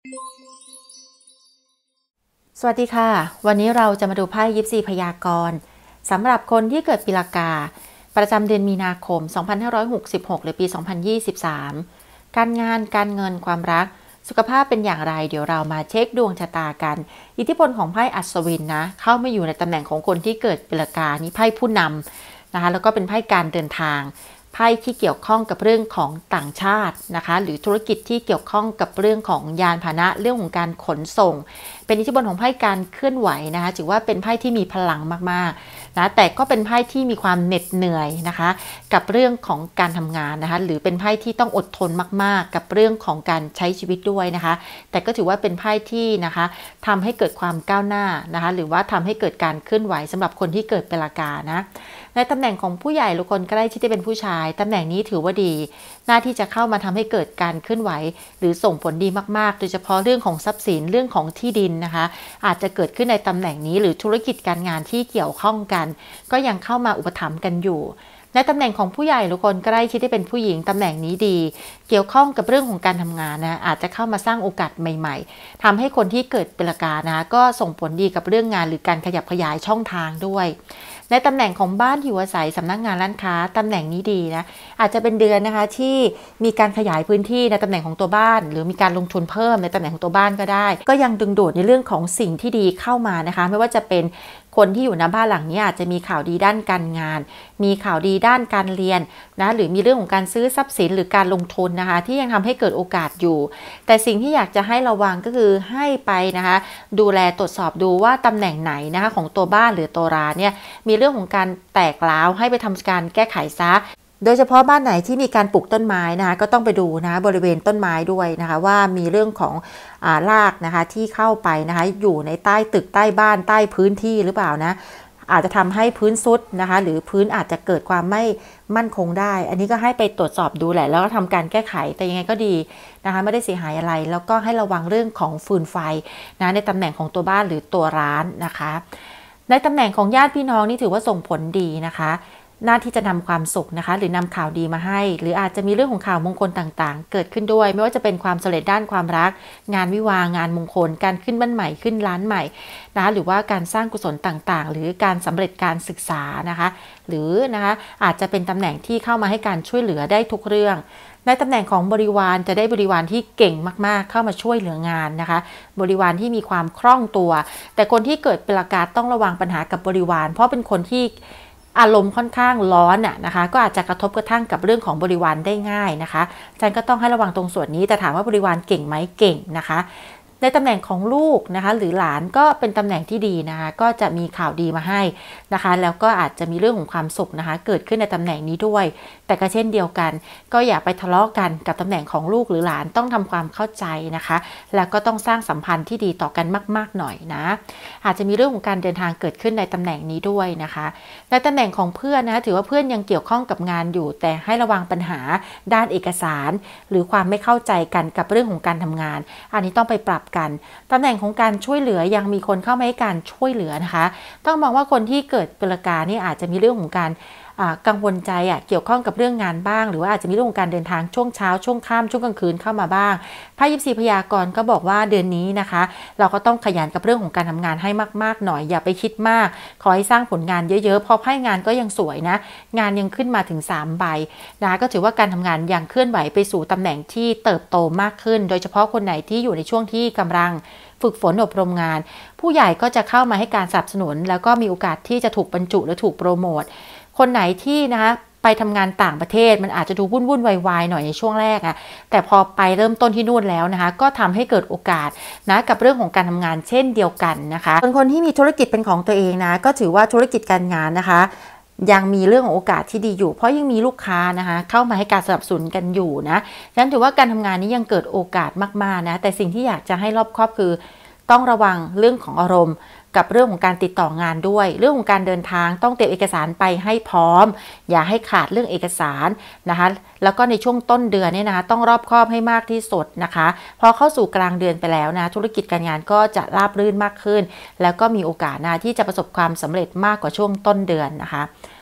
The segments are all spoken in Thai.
สวัสดีค่ะวันนี้เราจะมาดูไพ่ยิปซีพยากรณ์สำหรับคนที่เกิดปีละกาประจำเดือนมีนาคม 2566 หรือปี 2023 การงานการเงินความรักสุขภาพเป็นอย่างไรเดี๋ยวเรามาเช็คดวงชะตากันอิทธิพลของไพ่อัศวินนะเข้ามาอยู่ในตำแหน่งของคนที่เกิดปีละกานี่ไพ่ผู้นำนะคะแล้วก็เป็นไพ่การเดินทางไพ่ที่เกี่ยวข้องกับเรื่องของต่างชาตินะคะหรือธุรกิจที่เกี่ยวข้องกับเรื่องของยานพาหนะเรื่องของการขนส่งเป็นอิทธิพลของไพ่การเคลื่อนไหวนะคะถือว่าเป็นไพ่ที่มีพลังมากๆนะแต่ก็เป็นไพ่ที่มีความเหน็ดเหนื่อยนะคะกับเรื่องของการทำงานนะคะหรือเป็นไพ่ที่ต้องอดทนมากๆกับเรื่องของการใช้ชีวิตด้วยนะคะแต่ก็ถือว่าเป็นไพ่ที่นะคะทำให้เกิดความก้าวหน้านะคะหรือว่าทำให้เกิดการเคลื่อนไหวสำหรับคนที่เกิดปีละกานะในตำแหน่งของผู้ใหญ่หรือคนใกล้ชิดที่เป็นผู้ชายตำแหน่งนี้ถือว่าดีหน้าที่จะเข้ามาทำให้เกิดการเคลื่อนไหวหรือส่งผลดีมากๆโดยเฉพาะเรื่องของทรัพย์สินเรื่องของที่ดินนะคะอาจจะเกิดขึ้นในตำแหน่งนี้หรือธุรกิจการงานที่เกี่ยวข้องกันก็ยังเข้ามาอุปถัมภ์กันอยู่ในตำแหน่งของผู้ใหญ่หรือคนใกล้ชิดที่เป็นผู้หญิงตำแหน่งนี้ดีเกี่ยวข้องกับเรื่องของการทำงานนะอาจจะเข้ามาสร้างโอกาสใหม่ๆทำให้คนที่เกิดปีละกานะก็ส่งผลดีกับเรื่องงานหรือการขยับขยายช่องทางด้วยในตำแหน่งของบ้านที่อยู่อาศัยสำนักงานร้านค้าตำแหน่งนี้ดีนะอาจจะเป็นเดือนนะคะที่มีการขยายพื้นที่ในตำแหน่งของตัวบ้านหรือมีการลงทุนเพิ่มในตำแหน่งของตัวบ้านก็ได้ก็ยังดึงดูดในเรื่องของสิ่งที่ดีเข้ามานะคะไม่ว่าจะเป็นคนที่อยู่ในบ้านหลังนี้อาจจะมีข่าวดีด้านการงานมีข่าวดีด้านการเรียนนะหรือมีเรื่องของการซื้อทรัพย์สินหรือการลงทุนนะคะที่ยังทำให้เกิดโอกาสอยู่แต่สิ่งที่อยากจะให้ระวังก็คือให้ไปนะคะดูแลตรวจสอบดูว่าตำแหน่งไหนนะคะของตัวบ้านหรือตัวร้านเนี่ยมีเรื่องของการแตกร้าวให้ไปทำการแก้ไขซะโดยเฉพาะบ้านไหนที่มีการปลูกต้นไม้นะคะก็ต้องไปดูนะบริเวณต้นไม้ด้วยนะคะว่ามีเรื่องของรากนะคะที่เข้าไปนะคะอยู่ในใต้ตึกใต้บ้านใต้พื้นที่หรือเปล่านะอาจจะทำให้พื้นซุดนะคะหรือพื้นอาจจะเกิดความไม่มั่นคงได้อันนี้ก็ให้ไปตรวจสอบดูแหละแล้วก็ทำการแก้ไขแต่ยังไงก็ดีนะคะไม่ได้เสียหายอะไรแล้วก็ให้ระวังเรื่องของฟืนไฟนะในตำแหน่งของตัวบ้านหรือตัวร้านนะคะในตำแหน่งของญาติพี่น้องนี่ถือว่าส่งผลดีนะคะหน้าที่จะนำความสุขนะคะหรือนำข่าวดีมาให้หรืออาจจะมีเรื่องของข่าวมงคลต่างๆเกิดขึ้นด้วยไม่ว่าจะเป็นความสำเร็จด้านความรักงานวิวาห์งานมงคลการขึ้นบ้านใหม่ขึ้นร้านใหม่นะคะหรือว่าการสร้างกุศลต่างๆหรือการสำเร็จการศึกษานะคะหรือนะคะอาจจะเป็นตำแหน่งที่เข้ามาให้การช่วยเหลือได้ทุกเรื่องในตำแหน่งของบริวารจะได้บริวารที่เก่งมากๆเข้ามาช่วยเหลืองานนะคะบริวารที่มีความคล่องตัวแต่คนที่เกิดปีละกาต้องระวังปัญหากับบริวารเพราะเป็นคนที่อารมณ์ค่อนข้างร้อนนะคะก็อาจจะกระทบกระทั่งกับเรื่องของบริวารได้ง่ายนะคะอาจารย์ก็ต้องให้ระวังตรงส่วนนี้แต่ถามว่าบริวารเก่งไหมเก่งนะคะในตำแหน่งของลูกนะคะหรือหลานก็เป็นตำแหน่งที่ดีนะคะก็จะมีข่าวดีมาให้นะคะแล้วก็อาจจะมีเรื่องของความสุขนะคะเกิดขึ้นในตำแหน่งนี้ด้วยแต่ก็เช่นเดียวกันก็อย่าไปทะเลาะกันกับตำแหน่งของลูกหรือหลานต้องทำความเข้าใจนะคะแล้วก็ต้องสร้างสัมพันธ์ที่ดีต่อกันมากๆหน่อยนะอาจจะมีเรื่องของการเดินทางเกิดขึ้นในตำแหน่งนี้ด้วยนะคะในตำแหน่งของเพื่อนนะคะถือว่าเพื่อนยังเกี่ยวข้องกับงานอยู่แต่ให้ระวังปัญหาด้านเอกสารหรือความไม่เข้าใจกันกับเรื่องของการทำงานอันนี้ต้องไปปรับกันตำแหน่งของการช่วยเหลือยังมีคนเข้ามาให้การช่วยเหลือนะคะต้องมองว่าคนที่เกิดปีละกานี่อาจจะมีเรื่องของการกังวลใจเกี่ยวข้องกับเรื่องงานบ้างหรือว่าอาจจะมีเรื่องของการเดินทางช่วงเช้าช่วงค่ำช่วงกลางคืนเข้ามาบ้างไพ่ยิปซีพยากรณ์ก็บอกว่าเดือนนี้นะคะเราก็ต้องขยันกับเรื่องของการทำงานให้มากๆหน่อยอย่าไปคิดมากขอให้สร้างผลงานเยอะๆเพราะไพ่งานก็ยังสวยนะงานยังขึ้นมาถึง3ใบนะคะก็ถือว่าการทำงานยังเคลื่อนไหวไปสู่ตำแหน่งที่เติบโตมากขึ้นโดยเฉพาะคนไหนที่อยู่ในช่วงที่กำลังฝึกฝนอบรมงานผู้ใหญ่ก็จะเข้ามาให้การสนับสนุนแล้วก็มีโอกาสที่จะถูกบรรจุและถูกโปรโมทคนไหนที่นะคะไปทำงานต่างประเทศมันอาจจะดูวุ่นวายหน่อยในช่วงแรกแต่พอไปเริ่มต้นที่นู่นแล้วนะคะก็ทำให้เกิดโอกาสนะกับเรื่องของการทำงานเช่นเดียวกันนะคะส่วนคนที่มีธุรกิจเป็นของตัวเองนะก็ถือว่าธุรกิจการงานนะคะยังมีเรื่องของโอกาสที่ดีอยู่เพราะยังมีลูกค้านะคะเข้ามาให้การสนับสนุนกันอยู่นะฉะนั้นถือว่าการทำงานนี้ยังเกิดโอกาสมากๆนะแต่สิ่งที่อยากจะให้รอบคอบคือต้องระวังเรื่องของอารมณ์กับเรื่องของการติดต่องานด้วยเรื่องของการเดินทางต้องเตรียมเอกสารไปให้พร้อมอย่าให้ขาดเรื่องเอกสารนะคะแล้วก็ในช่วงต้นเดือนเนี่ยนะคะต้องรอบคอบให้มากที่สุดนะคะพอเข้าสู่กลางเดือนไปแล้วนะธุรกิจการงานก็จะราบรื่นมากขึ้นแล้วก็มีโอกาสนะที่จะประสบความสำเร็จมากกว่าช่วงต้นเดือนนะคะ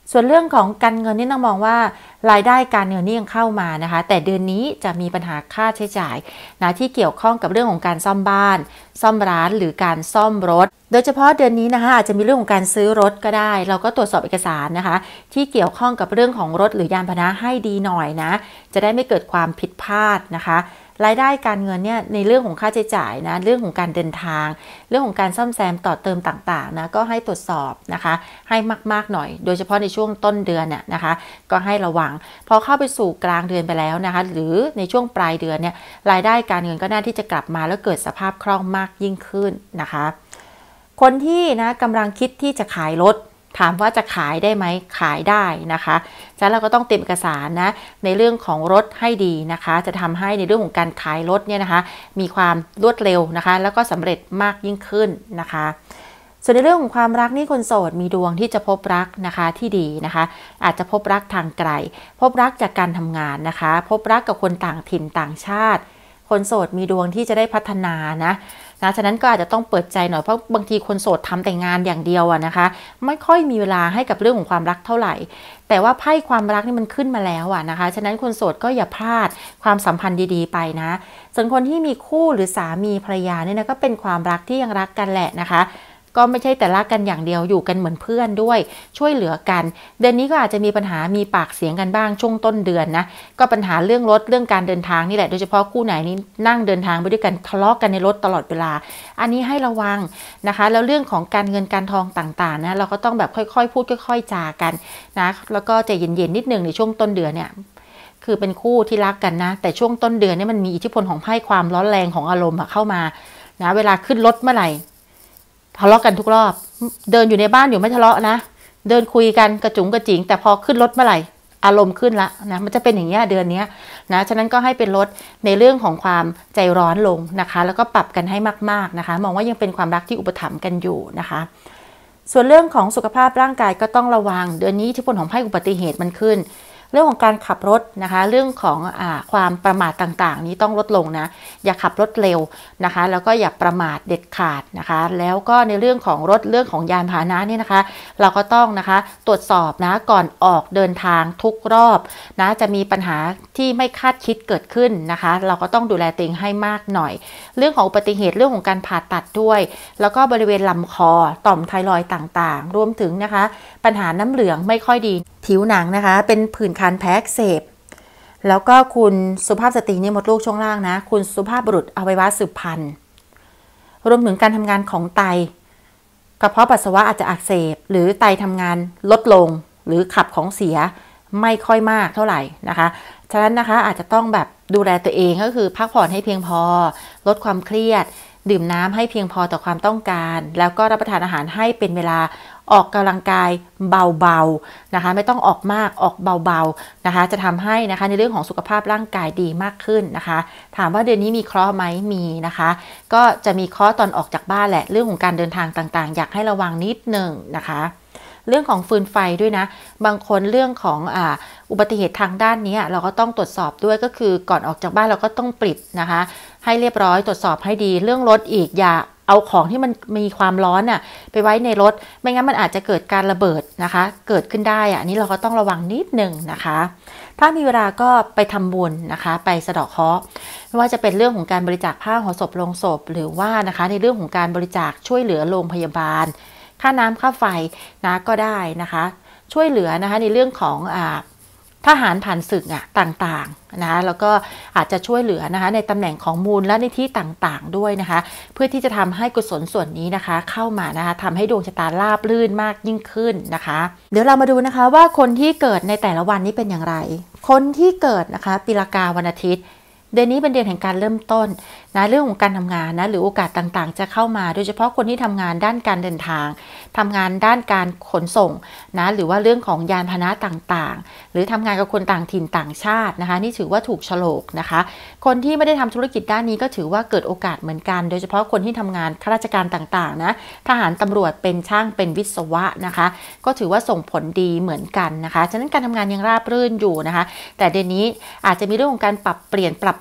ส่วนเรื่องของการเงินนี่ต้องมองว่ารายได้การเงินนี่ยังเข้ามานะคะแต่เดือนนี้จะมีปัญหาค่าใช้จ่ายนะที่เกี่ยวข้องกับเรื่องของการซ่อมบ้านซ่อมร้านหรือการซ่อมรถโดยเฉพาะเดือนนี้นะคะอาจจะมีเรื่องของการซื้อรถก็ได้เราก็ตรวจสอบเอกสารนะคะที่เกี่ยวข้องกับเรื่องของรถหรือยานพาหนะให้ดีหน่อยนะจะได้ไม่เกิดความผิดพลาดนะคะรายได้การเงินเนี่ยในเรื่องของค่าใช้จ่ายนะเรื่องของการเดินทางเรื่องของการซ่อมแซมต่อเติมต่างๆนะก็ให้ตรวจสอบนะคะให้มากๆหน่อยโดยเฉพาะในช่วงต้นเดือนเนี่ยนะคะก็ให้ระวังพอเข้าไปสู่กลางเดือนไปแล้วนะคะหรือในช่วงปลายเดือนเนี่ยรายได้การเงินก็น่าที่จะกลับมาแล้วเกิดสภาพคล่องมากยิ่งขึ้นนะคะคนที่นะกำลังคิดที่จะขายรถถามว่าจะขายได้ไหมขายได้นะคะฉะนั้นเราก็ต้องเตรียมเอกสารนะในเรื่องของรถให้ดีนะคะจะทำให้ในเรื่องของการขายรถเนี่ยนะคะมีความรวดเร็วนะคะแล้วก็สำเร็จมากยิ่งขึ้นนะคะส่วนในเรื่องของความรักนี่คนโสดมีดวงที่จะพบรักนะคะที่ดีนะคะอาจจะพบรักทางไกลพบรักจากการทำงานนะคะพบรักกับคนต่างถิ่นต่างชาติคนโสดมีดวงที่จะได้พัฒนานะฉะนั้นก็อาจจะต้องเปิดใจหน่อยเพราะบางทีคนโสดทำแต่งานอย่างเดียวนะคะไม่ค่อยมีเวลาให้กับเรื่องของความรักเท่าไหร่แต่ว่าไพ่ความรักนี่มันขึ้นมาแล้วนะคะฉะนั้นคนโสดก็อย่าพลาดความสัมพันธ์ดีๆไปนะส่วนคนที่มีคู่หรือสามีภรรยาเนี่ยนะก็เป็นความรักที่ยังรักกันแหละนะคะก็ไม่ใช่แต่รักกันอย่างเดียวอยู่กันเหมือนเพื่อนด้วยช่วยเหลือกันเดือนนี้ก็อาจจะมีปัญหามีปากเสียงกันบ้างช่วงต้นเดือนนะก็ปัญหาเรื่องรถเรื่องการเดินทางนี่แหละโดยเฉพาะคู่ไหนนี่นั่งเดินทางไปด้วยกันทะเลาะกันในรถตลอดเวลาอันนี้ให้ระวังนะคะแล้วเรื่องของการเงินการทองต่างๆนะเราก็ต้องแบบค่อยๆพูดค่อยๆจากันนะแล้วก็ใจเย็นๆนิดนึงในช่วงต้นเดือนเนี่ยคือเป็นคู่ที่รักกันนะแต่ช่วงต้นเดือนนี่มันมีอิทธิพลของไพ่ความร้อนแรงของอารมณ์เข้ามานะเวลาขึ้นรถเมื่อไหร่ทะเลาะกันทุกรอบเดินอยู่ในบ้านอยู่ไม่ทะเลาะนะเดินคุยกันกระจุ๋งกระจิ๋งแต่พอขึ้นรถเมื่อไหร่อารมณ์ขึ้นละนะมันจะเป็นอย่างนี้เดือนนี้นะฉะนั้นก็ให้เป็นลดในเรื่องของความใจร้อนลงนะคะแล้วก็ปรับกันให้มากๆนะคะมองว่ายังเป็นความรักที่อุปถัมภ์กันอยู่นะคะส่วนเรื่องของสุขภาพร่างกายก็ต้องระวังเดือนนี้อิทธิพลของไพ่อุบัติเหตุมันขึ้นเรื่องของการขับรถนะคะเรื่องของความประมาทต่างๆนี้ต้องลดลงนะอย่าขับรถเร็วนะคะแล้วก็อย่าประมาทเด็ดขาดนะคะแล้วก็ในเรื่องของรถเรื่องของยานพาหนะนี่นะคะเราก็ต้องนะคะตรวจสอบนะก่อนออกเดินทางทุกรอบนะจะมีปัญหาที่ไม่คาดคิดเกิดขึ้นนะคะเราก็ต้องดูแลตัวเองให้มากหน่อยเรื่องของอุบัติเหตุเรื่องของการผ่าตัดด้วยแล้วก็บริเวณลำคอต่อมไทรอยด์ต่างๆรวมถึงนะคะปัญหาน้ำเหลืองไม่ค่อยดีผิวหนังนะคะเป็นผื่นคันแพ้อักเสบแล้วก็คุณสุภาพสตรีนี่มดลูกช่วงล่างนะคุณสุภาพบุรุษอวัยวะสืบพันธุ์รวมถึงการทำงานของไตกระเพาะปัสสาวะอาจจะอักเสบหรือไตทำงานลดลงหรือขับของเสียไม่ค่อยมากเท่าไหร่นะคะฉะนั้นนะคะอาจจะต้องแบบดูแลตัวเองก็คือพักผ่อนให้เพียงพอลดความเครียดดื่มน้ำให้เพียงพอต่อความต้องการแล้วก็รับประทานอาหารให้เป็นเวลาออกกำลังกายเบาๆนะคะไม่ต้องออกมากออกเบาๆนะคะจะทำให้นะคะในเรื่องของสุขภาพร่างกายดีมากขึ้นนะคะถามว่าเดือนนี้มีเคราะห์ไหมมีนะคะก็จะมีเคราะห์ตอนออกจากบ้านแหละเรื่องของการเดินทางต่างๆอยากให้ระวังนิดหนึ่งนะคะเรื่องของฟืนไฟด้วยนะบางคนเรื่องของอุบัติเหตุทางด้านนี้เราก็ต้องตรวจสอบด้วยก็คือก่อนออกจากบ้านเราก็ต้องปิดนะคะให้เรียบร้อยตรวจสอบให้ดีเรื่องรถอีกอย่าเอาของที่มันมีความร้อนไปไว้ในรถไม่งั้นมันอาจจะเกิดการระเบิดนะคะเกิดขึ้นได้อันนี้เราก็ต้องระวังนิดนึงนะคะถ้ามีเวลาก็ไปทำบุญนะคะไปสะเดาะเคราะห์ไม่ว่าจะเป็นเรื่องของการบริจาคผ้าห่อศพโลงศพหรือว่านะคะในเรื่องของการบริจาคช่วยเหลือโรงพยาบาลค่าน้ำค่าไฟนะก็ได้นะคะช่วยเหลือนะคะในเรื่องของทหารผ่านศึกต่างๆนะคะแล้วก็อาจจะช่วยเหลือนะคะในตำแหน่งของมูลและในที่ต่างๆด้วยนะคะเพื่อที่จะทำให้กุศลส่วนนี้นะคะเข้ามานะคะทำให้ดวงชะตาราบรื่นมากยิ่งขึ้นนะคะเดี๋ยวเรามาดูนะคะว่าคนที่เกิดในแต่ละวันนี้เป็นอย่างไรคนที่เกิดนะคะปีละกาวันอาทิตย์เดือนนี้เป็นเดือนแห่งการเริ่มต้นนะเรื่องของการทำงานนะหรือโอกาสต่างๆจะเข้ามาโดยเฉพาะคนที่ทำงานด้านการเดินทางทำงานด้านการขนส่งนะหรือว่าเรื่องของยานพาหนะต่างๆหรือทำงานกับคนต่างถิ่นต่างชาตินะคะนี่ถือว่าถูกโฉลกนะคะคนที่ไม่ได้ทำธุรกิจด้านนี้ก็ถือว่าเกิดโอกาสเหมือนกันโดยเฉพาะคนที่ทำงานข้าราชการต่างๆนะทหารตำรวจเป็นช่างเป็นวิศวะนะคะก็ถือว่าส่งผลดีเหมือนกันนะคะฉะนั้นการทำงานยังราบรื่นอยู่นะคะแต่เดือนนี้อาจจะมีเรื่องของการปรับเปลี่ยนปรับ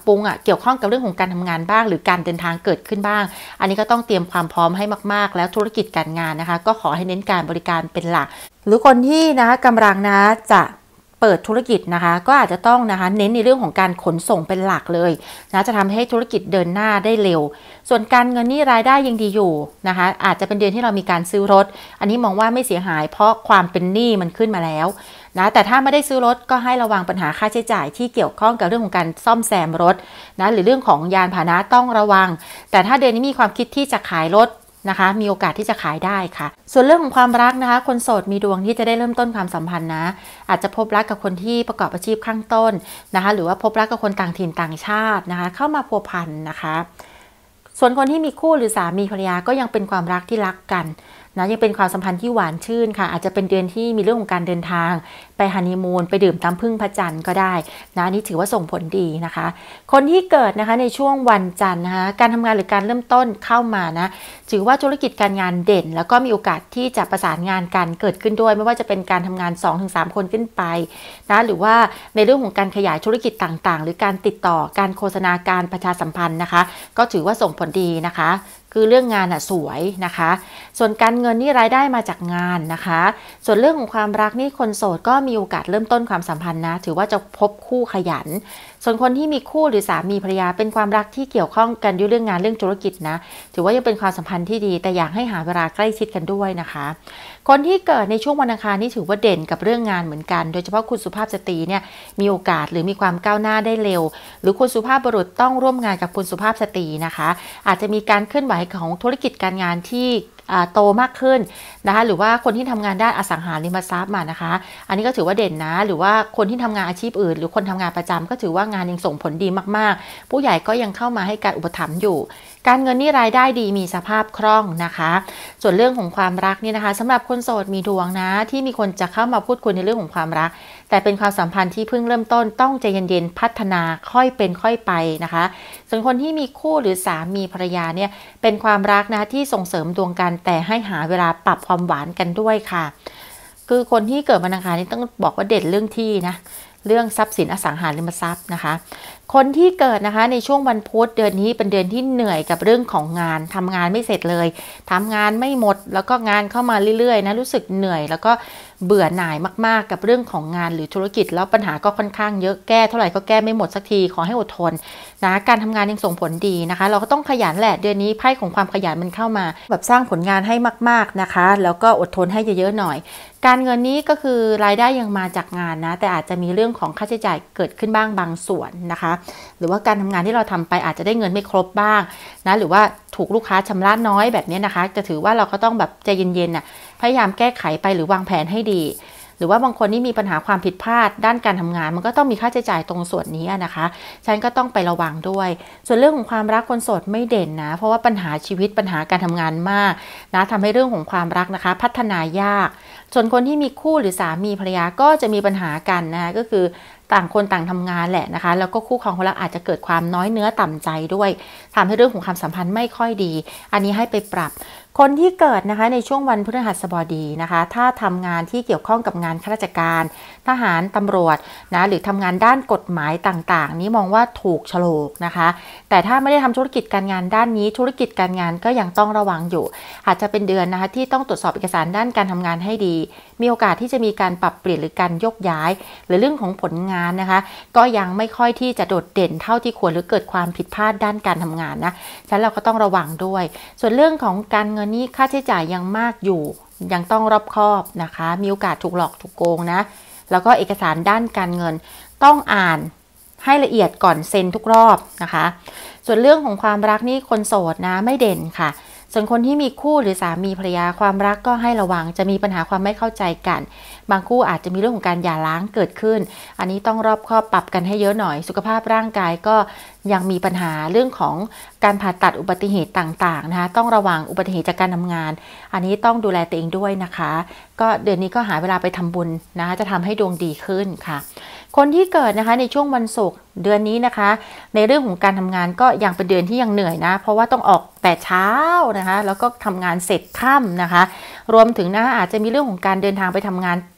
ปรุงเกี่ยวข้องกับเรื่องของการทำงานบ้างหรือการเดินทางเกิดขึ้นบ้างอันนี้ก็ต้องเตรียมความพร้อมให้มากๆแล้วธุรกิจการงานนะคะก็ขอให้เน้นการบริการเป็นหลักหรือคนที่นะคะกำลังจะเปิดธุรกิจนะคะก็อาจจะต้องนะคะเน้นในเรื่องของการขนส่งเป็นหลักเลยนะจะทำให้ธุรกิจเดินหน้าได้เร็วส่วนการเงินนี่รายได้ยังดีอยู่นะคะอาจจะเป็นเดือนที่เรามีการซื้อรถอันนี้มองว่าไม่เสียหายเพราะความเป็นหนี้มันขึ้นมาแล้วนะแต่ถ้าไม่ได้ซื้อรถก็ให้ระวังปัญหาค่าใช้จ่ายที่เกี่ยวข้องกับเรื่องของการซ่อมแซมรถนะหรือเรื่องของยานพาหนะต้องระวังแต่ถ้าเดือนนี้มีความคิดที่จะขายรถนะคะมีโอกาสที่จะขายได้ค่ะส่วนเรื่องของความรักนะคะคนโสดมีดวงที่จะได้เริ่มต้นความสัมพันธ์นะอาจจะพบรักกับคนที่ประกอบอาชีพข้างต้นนะคะหรือว่าพบรักกับคนต่างถิ่นต่างชาตินะคะเข้ามาพัวพันนะคะส่วนคนที่มีคู่หรือสามีภรรยาก็ยังเป็นความรักที่รักกันนะยังเป็นความสัมพันธ์ที่หวานชื่นค่ะอาจจะเป็นเดือนที่มีเรื่องของการเดินทางไปฮันนีมูนไปดื่มน้ำผึ้งพระจันทร์ก็ได้นะนี่ถือว่าส่งผลดีนะคะคนที่เกิดนะคะในช่วงวันจันทร์นะคะการทำงานหรือการเริ่มต้นเข้ามานะถือว่าธุรกิจการงานเด่นแล้วก็มีโอกาสที่จะประสานงานกันเกิดขึ้นด้วยไม่ว่าจะเป็นการทำงาน 2-3 คนขึ้นไปนะหรือว่าในเรื่องของการขยายธุรกิจต่างๆหรือการติดต่อการโฆษณาการประชาสัมพันธ์นะคะก็ถือว่าส่งผลดีนะคะคือเรื่องงานสวยนะคะส่วนการเงินนี่รายได้มาจากงานนะคะส่วนเรื่องของความรักนี่คนโสดก็มีโอกาสเริ่มต้นความสัมพันธ์นะถือว่าจะพบคู่ขยันส่วนคนที่มีคู่หรือสามีภรรยาเป็นความรักที่เกี่ยวข้องกันด้วยเรื่องงานเรื่องธุรกิจนะถือว่ายังเป็นความสัมพันธ์ที่ดีแต่อยากให้หาเวลาใกล้ชิดกันด้วยนะคะคนที่เกิดในช่วงวันอังคารนี่ถือว่าเด่นกับเรื่องงานเหมือนกันโดยเฉพาะคุณสุภาพสตรีเนี่ยมีโอกาสหรือมีความก้าวหน้าได้เร็วหรือคุณสุภาพบุรุษต้องร่วมงานกับคุณสุภาพสตรีนะคะอาจจะมีการเคลื่อนไหวของธุรกิจการงานที่โตมากขึ้นนะคะหรือว่าคนที่ทำงานด้านอสังหาริมทรัพย์มานะคะอันนี้ก็ถือว่าเด่นนะหรือว่าคนที่ทำงานอาชีพอื่นหรือคนทำงานประจำก็ถือว่างานยังส่งผลดีมากๆผู้ใหญ่ก็ยังเข้ามาให้การอุปถัมภ์อยู่การเงินนี่รายได้ดีมีสภาพคล่องนะคะส่วนเรื่องของความรักนี่นะคะสำหรับคนโสดมีดวงนะที่มีคนจะเข้ามาพูดคุยในเรื่องของความรักแต่เป็นความสัมพันธ์ที่เพิ่งเริ่มต้นต้องใจเย็นๆพัฒนาค่อยเป็นค่อยไปนะคะส่วนคนที่มีคู่หรือสามีภรรยาเนี่ยเป็นความรักนะที่ส่งเสริมดวงกันแต่ให้หาเวลาปรับความหวานกันด้วยค่ะคือคนที่เกิดวันอังคารนี่ต้องบอกว่าเด่นเรื่องที่นะเรื่องทรัพย์สินอสังหาริมทรัพย์นะคะคนที่เกิดนะคะในช่วงวันพุธเดือนนี้เป็นเดือนที่เหนื่อยกับเรื่องของงานทำงานไม่เสร็จเลยทำงานไม่หมดแล้วก็งานเข้ามาเรื่อยๆนะรู้สึกเหนื่อยแล้วก็เบื่อหน่ายมากๆกับเรื่องของงานหรือธุรกิจแล้วปัญหาก็ค่อนข้างเยอะแก้เท่าไหร่ก็แก้ไม่หมดสักทีขอให้อดทนนะการทำงานยังส่งผลดีนะคะเราก็ต้องขยันแหละเดือนนี้ไพ่ของความขยันมันเข้ามาแบบสร้างผลงานให้มากๆนะคะแล้วก็อดทนให้เยอะๆหน่อยการเงินนี้ก็คือรายได้ยังมาจากงานนะแต่อาจจะมีเรื่องของค่าใช้จ่ายเกิดขึ้นบ้างบางส่วนนะคะหรือว่าการทำงานที่เราทำไปอาจจะได้เงินไม่ครบบ้างนะหรือว่าถูกลูกค้าชำระน้อยแบบนี้นะคะจะถือว่าเราก็ต้องแบบใจเย็นๆพยายามแก้ไขไปหรือวางแผนให้ดีหรือว่าบางคนนี่มีปัญหาความผิดพลาดด้านการทำงานมันก็ต้องมีค่าใช้จ่ายตรงส่วนนี้นะคะฉันก็ต้องไประวังด้วยส่วนเรื่องของความรักคนโสดไม่เด่นนะเพราะว่าปัญหาชีวิตปัญหาการทำงานมากนะทำให้เรื่องของความรักนะคะพัฒนายากส่วนคนที่มีคู่หรือสามีภรรยาก็จะมีปัญหากันนะคะก็คือต่างคนต่างทำงานแหละนะคะแล้วก็คู่ครองคนรักอาจจะเกิดความน้อยเนื้อต่ำใจด้วยทำให้เรื่องของความสัมพันธ์ไม่ค่อยดีอันนี้ให้ไปปรับคนที่เกิดนะคะในช่วงวันพฤหัสบดีนะคะถ้าทำงานที่เกี่ยวข้องกับงานข้าราชการทหารตำรวจนะหรือทำงานด้านกฎหมายต่างๆนี้มองว่าถูกโฉลกนะคะแต่ถ้าไม่ได้ทำธุรกิจการงานด้านนี้ธุรกิจการงานก็ยังต้องระวังอยู่อาจจะเป็นเดือนนะคะที่ต้องตรวจสอบเอกสารด้านการทำงานให้ดีมีโอกาสที่จะมีการปรับเปลี่ยนหรือการยกย้ายหรือเรื่องของผลงานนะคะก็ยังไม่ค่อยที่จะโดดเด่นเท่าที่ควรหรือเกิดความผิดพลาดด้านการทำงานนะฉะนั้นเราก็ต้องระวังด้วยส่วนเรื่องของการเงินนี้ค่าใช้จ่ายยังมากอยู่ยังต้องรอบคอบนะคะมีโอกาสถูกหลอกถูกโกงนะแล้วก็เอกสารด้านการเงินต้องอ่านให้ละเอียดก่อนเซ็นทุกรอบนะคะส่วนเรื่องของความรักนี่คนโสดนะไม่เด่นค่ะส่วนคนที่มีคู่หรือสามีภรรยาความรักก็ให้ระวังจะมีปัญหาความไม่เข้าใจกันบางคู่อาจจะมีเรื่องของการหย่าร้างเกิดขึ้นอันนี้ต้องรอบคอบปรับกันให้เยอะหน่อยสุขภาพร่างกายก็ยังมีปัญหาเรื่องของการผ่าตัดอุบัติเหตุต่างๆนะคะต้องระวังอุบัติเหตุจากการทำงานอันนี้ต้องดูแลตัวเองด้วยนะคะก็เดือนนี้ก็หาเวลาไปทำบุญนะคะจะทำให้ดวงดีขึ้นค่ะคนที่เกิดนะคะในช่วงวันศุกร์เดือนนี้นะคะในเรื่องของการทำงานก็ยังเป็นเดือนที่ยังเหนื่อยนะเพราะว่าต้องออกแต่เช้านะคะแล้วก็ทำงานเสร็จค่ำนะคะรวมถึงนะอาจจะมีเรื่องของการเดินทางไปทำงาน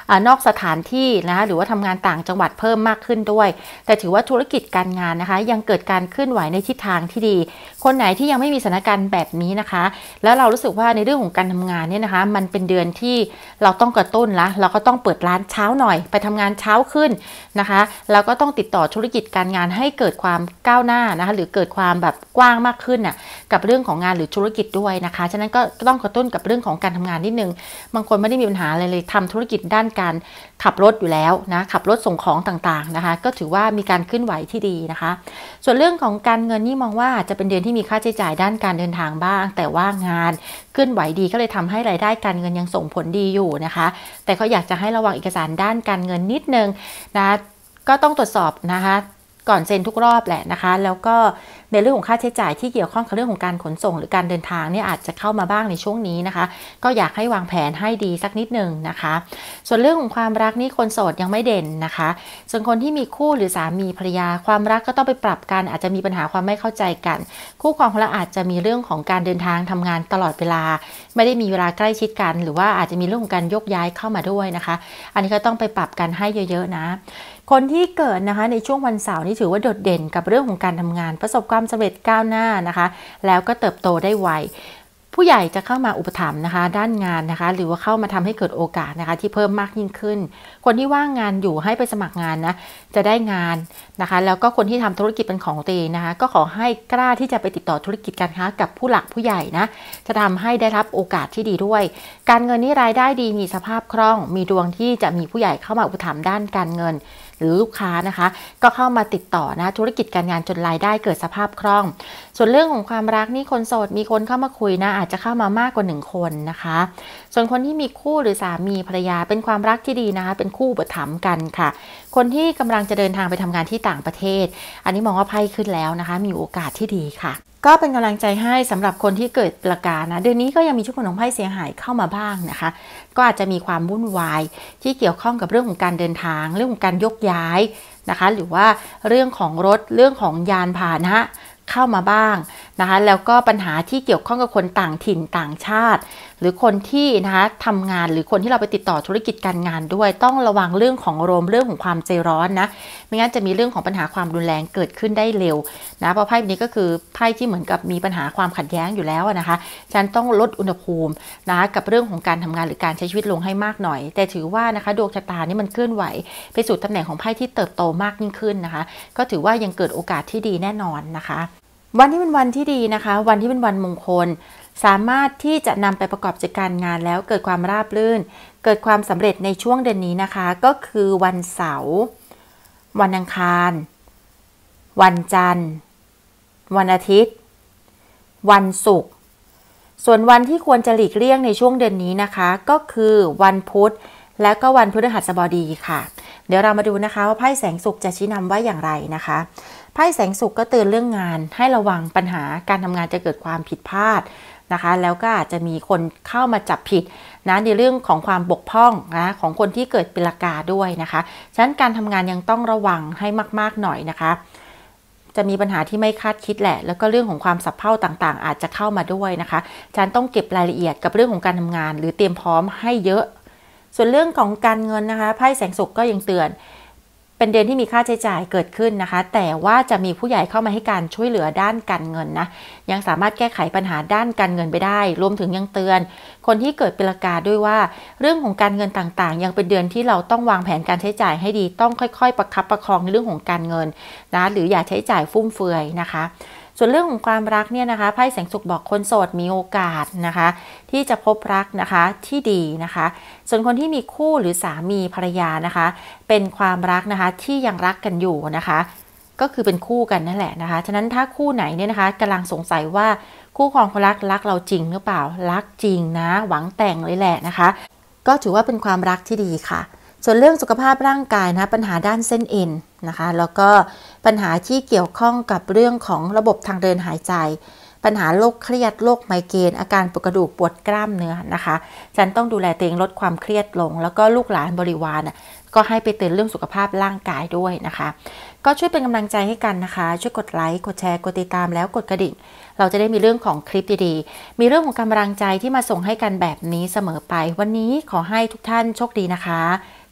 นอกสถานที่นะคะหรือว่าทำงานต่างจังหวัดเพิ่มมากขึ้นด้วยแต่ถือว่าธุรกิจการงานนะคะยังเกิดการเคลื่อนไหวในทิศทางที่ดีคนไหนที่ยังไม่มีสถานการณ์แบบนี้นะคะแล้วเรารู้สึกว่าในเรื่องของการทำงานเนี่ยนะคะมันเป็นเดือนที่เราต้องกระตุ้นละเราก็ต้องเปิดร้านเช้าหน่อยไปทำงานเช้าขึ้นนะคะแล้วก็ต้องติดต่อธุรกิจการงานให้เกิดความก้าวหน้านะคะหรือเกิดความแบบกว้างมากขึ้นน่ะกับเรื่องของงานหรือธุรกิจด้วยนะคะฉะนั้นก็ต้องกระตุ้นกับเรื่องของการทำงานนิดนึงบางคนไม่ได้มีปัญหาอะไรเลยทำธุรกิจด้านการขับรถอยู่แล้วนะขับรถส่งของต่างๆนะคะก็ถือว่ามีการเคลื่อนไหวที่ดีนะคะส่วนเรื่องของการเงินนี่มองว่าจะเป็นเดือนที่มีค่าใช้จ่ายด้านการเดินทางบ้างแต่ว่างานเคลื่อนไหวดีก็เลยทำให้รายได้การเงินยังส่งผลดีอยู่นะคะแต่ก็อยากจะให้ระวังเอกสารด้านการเงินนิดนึงนะก็ต้องตรวจสอบนะคะก่อนเซ็นทุกรอบแหละนะคะแล้วก็ในเรื่องของค่าใช้จ่ายที่เกี่ยวข้องกับเรื่องของการขนส่งหรือการเดินทางเนี่ยอาจจะเข้ามาบ้างในช่วงนี้นะคะก็อยากให้วางแผนให้ดีสักนิดนึงนะคะส่วนเรื่องของความรักนี่คนโสดยังไม่เด่นนะคะส่วนคนที่มีคู่หรือสามีภรรยาความรักก็ต้องไปปรับกันอาจจะมีปัญหาความไม่เข้าใจกันคู่ครองของเราอาจจะมีเรื่องของการเดินทางทำงานตลอดเวลาไม่ได้มีเวลาใกล้ชิดกันหรือว่าอาจจะมีเรื่องของการยกย้ายเข้ามาด้วยนะคะอันนี้ก็ต้องไปปรับกันให้เยอะๆนะคนที่เกิดนะคะในช่วงวันเสาร์นี่ถือว่าโดดเด่นกับเรื่องของการทำงานประสบความสำเร็จก้าวหน้านะคะแล้วก็เติบโตได้ไวผู้ใหญ่จะเข้ามาอุปถัมภ์นะคะด้านงานนะคะหรือว่าเข้ามาทำให้เกิดโอกาสนะคะที่เพิ่มมากยิ่งขึ้นคนที่ว่างงานอยู่ให้ไปสมัครงานนะจะได้งานนะคะแล้วก็คนที่ทำธุรกิจเป็นของตัวเองนะคะก็ขอให้กล้าที่จะไปติดต่อธุรกิจการค้ากับผู้หลักผู้ใหญ่นะจะทำให้ได้รับโอกาสที่ดีด้วยการเงินนี่รายได้ดีมีสภาพคล่องมีดวงที่จะมีผู้ใหญ่เข้ามาอุปถัมภ์ด้านการเงินหรือลูกค้านะคะก็เข้ามาติดต่อนะธุรกิจการงานจนรายได้เกิดสภาพคล่องส่วนเรื่องของความรักนี่คนโสดมีคนเข้ามาคุยนะอาจจะเข้ามามากกว่า1คนนะคะส่วนคนที่มีคู่หรือสามีภรรยาเป็นความรักที่ดีนะคะเป็นคู่อุปถัมภ์กันค่ะคนที่กำลังจะเดินทางไปทำงานที่ต่างประเทศอันนี้มองว่าไพ่ขึ้นแล้วนะคะมีโอกาสที่ดีค่ะก็เป็นกำลังใจให้สำหรับคนที่เกิดปีกานะเดือนนี้ก็ยังมีชุดผลของไพ่เสียหายเข้ามาบ้างนะคะก็อาจจะมีความวุ่นวายที่เกี่ยวข้องกับเรื่องของการเดินทางเรื่องของการยกย้ายนะคะหรือว่าเรื่องของรถเรื่องของยานพาหนะเข้ามาบ้างนะคะแล้วก็ปัญหาที่เกี่ยวข้องกับคนต่างถิ่นต่างชาติหรือคนที่นะคะทำงานหรือคนที่เราไปติดต่อธุรกิจการงานด้วยต้องระวังเรื่องของอารมณ์เรื่องของความใจร้อนนะไม่งั้นจะมีเรื่องของปัญหาความรุนแรงเกิดขึ้นได้เร็วนะเพราะไพ่นี้ก็คือไพ่ที่เหมือนกับมีปัญหาความขัดแย้งอยู่แล้วนะคะฉันต้องลดอุณหภูมินะกับเรื่องของการทำงานหรือการใช้ชีวิตลงให้มากหน่อยแต่ถือว่านะคะดวงชะตานี่มันเคลื่อนไหวไปสู่ตำแหน่งของไพ่ที่เติบโตมากยิ่งขึ้นนะคะก็ถือว่ายังเกิดโอกาสที่ดีแน่นอนนะคะวันที่เป็นวันที่ดีนะคะวันที่เป็นวันมงคลสามารถที่จะนำไปประกอบกิจการงานแล้วเกิดความราบรื่นเกิดความสำเร็จในช่วงเดือนนี้นะคะก็คือวันเสาร์วันอังคารวันจันทร์วันอาทิตย์วันศุกร์ส่วนวันที่ควรจะหลีกเลี่ยงในช่วงเดือนนี้นะคะก็คือวันพุธและก็วันพฤหัสบดีค่ะเดี๋ยวเรามาดูนะคะว่าไพ่แสงสุขจะชี้นำว่าอย่างไรนะคะไพ่แสงสุขก็เตือนเรื่องงานให้ระวังปัญหาการทำงานจะเกิดความผิดพลาดนะคะแล้วก็อาจจะมีคนเข้ามาจับผิดนะในเรื่องของความบกพร่องนะของคนที่เกิดปีละกาด้วยนะคะฉะนั้นการทำงานยังต้องระวังให้มากๆหน่อยนะคะจะมีปัญหาที่ไม่คาดคิดแหละแล้วก็เรื่องของความสับเพร่าต่างๆอาจจะเข้ามาด้วยนะคะฉันต้องเก็บรายละเอียดกับเรื่องของการทำงานหรือเตรียมพร้อมให้เยอะส่วนเรื่องของการเงินนะคะไพ่แสงสุขก็ยังเตือนเป็นเดือนที่มีค่าใช้จ่ายเกิดขึ้นนะคะแต่ว่าจะมีผู้ใหญ่เข้ามาให้การช่วยเหลือด้านการเงินนะยังสามารถแก้ไขปัญหาด้านการเงินไปได้รวมถึงยังเตือนคนที่เกิดปีละกาด้วยว่าเรื่องของการเงินต่างๆยังเป็นเดือนที่เราต้องวางแผนการใช้จ่ายให้ดีต้องค่อยๆประคับประคองในเรื่องของการเงินนะหรืออย่าใช้จ่ายฟุ่มเฟือยนะคะส่วนเรื่องของความรักเนี่ยนะคะไพ่แสงสุขบอกคนโสดมีโอกาสนะคะที่จะพบรักนะคะที่ดีนะคะส่วนคนที่มีคู่หรือสามีภรรยานะคะเป็นความรักนะคะที่ยังรักกันอยู่นะคะก็คือเป็นคู่กันนั่นแหละนะคะฉะนั้นถ้าคู่ไหนเนี่ยนะคะกำลังสงสัยว่าคู่ครองเขารักเราจริงหรือเปล่ารักจริงนะหวังแต่งเลยแหละนะคะก็ถือว่าเป็นความรักที่ดีค่ะส่วนเรื่องสุขภาพร่างกายนะปัญหาด้านเส้นเอ็นนะคะแล้วก็ปัญหาที่เกี่ยวข้องกับเรื่องของระบบทางเดินหายใจปัญหาโรคเครียดโรคไมเกรนอาการปวดกระดูกปวดกล้ามเนื้อนะคะฉันต้องดูแลตัวเองลดความเครียดลงแล้วก็ลูกหลานบริวารก็ให้ไปเตือนเรื่องสุขภาพร่างกายด้วยนะคะก็ช่วยเป็นกำลังใจให้กันนะคะช่วยกดไลค์กดแชร์กดติดตามแล้วกดกระดิ่งเราจะได้มีเรื่องของคลิปดีๆมีเรื่องของกำลังใจที่มาส่งให้กันแบบนี้เสมอไปวันนี้ขอให้ทุกท่านโชคดีนะคะ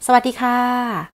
สวัสดีค่ะ